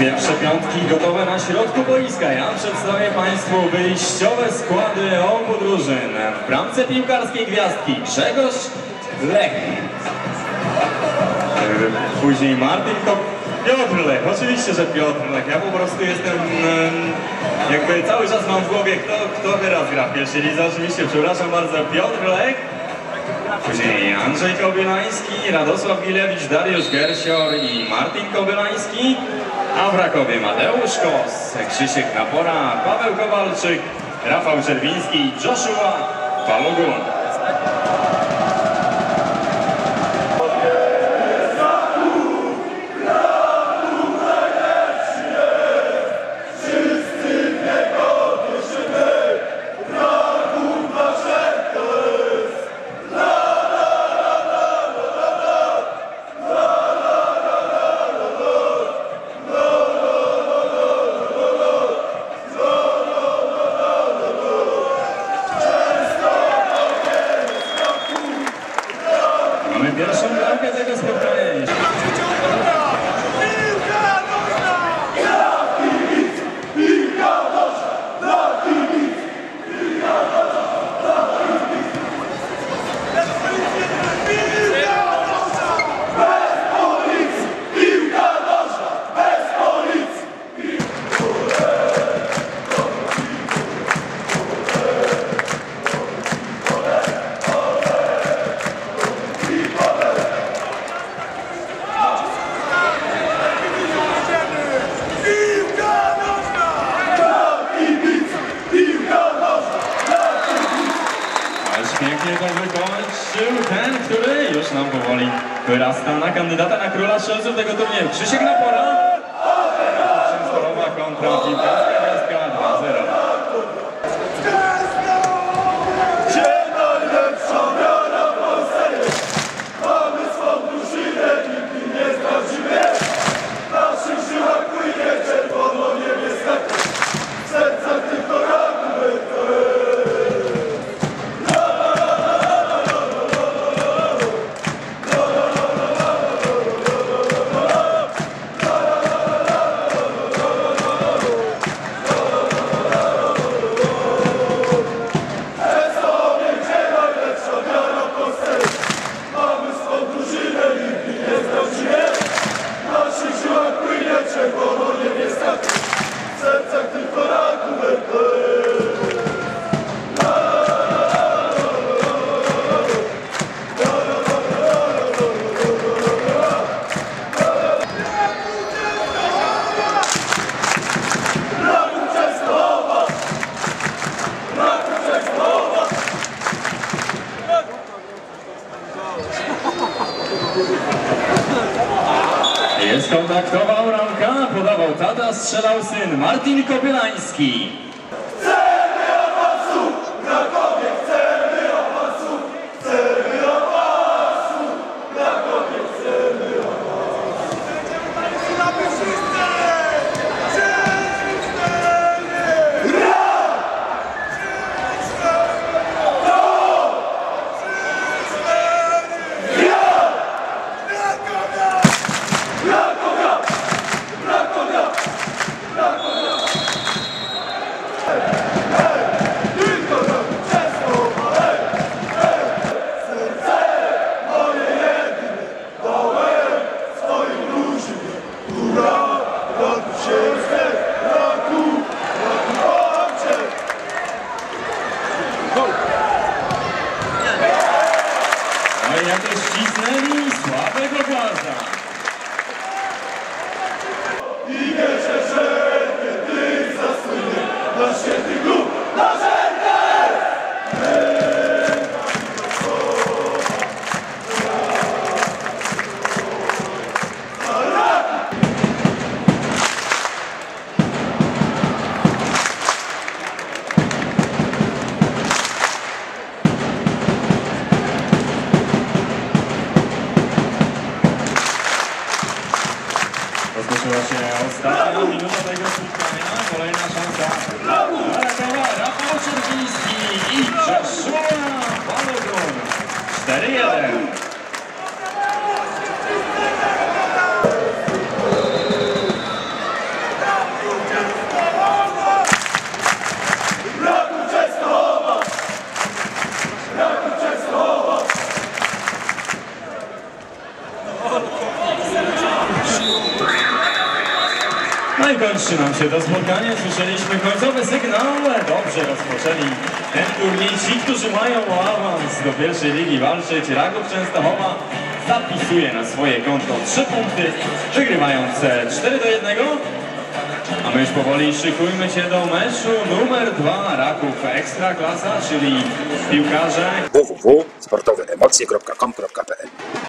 Pierwsze piątki gotowe na środku boiska. Ja przedstawię Państwu wyjściowe składy obu drużyn. W bramce piłkarskiej gwiazdki Grzegorz Lech. Później Martin Piotr Lech. Oczywiście, że Piotr Lech. Ja po prostu jestem, jakby cały czas mam w głowie, kto teraz gra w pierwszej lidze. Oczywiście, przepraszam bardzo, Piotr Lech. Później Andrzej Kobylański, Radosław Gilewicz, Dariusz Gersior i Martin Kobylański. A w Rakowie Mateusz Kos, Krzysiek Napora, Paweł Kowalczyk, Rafał Czerwiński i Joshua Balogun. Mamy pierwszą bramkę tego spotkania. Pięknie to wykończył ten, który już nam powoli wyrasta na kandydata na króla strzelców tego turnieju. Krzysiek Napora. Częstochowa kontra piłkarska gwiazdka 2-0. Jest kontaktował ramka, podawał tata, strzelał syn Martin Kobylański. No i jakoś ścisnęli słabego Błaża. I wierzę, że kiedy zasłynie na święty klub, na żerdę! Rozpoczęła się ostatnia minuta tego spotkania. Kolejna szansa dla Rakowa, Rafał Czerwiński i Joshua Balogun. 4-1. kończy nam się to spotkanie. Słyszeliśmy końcowy sygnał. Dobrze rozpoczęli ten turniej. Ci, którzy mają o awans do pierwszej ligi walczyć, Raków Częstochowa zapisuje na swoje konto 3 punkty, wygrywając 4-1. A my już powoli szykujmy się do meczu numer 2 Raków Ekstraklasa, czyli piłkarze www.sportoweemocje.com.pl